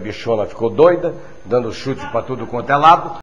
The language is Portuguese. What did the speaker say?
bichona ficou doida, dando chute para tudo quanto é lado.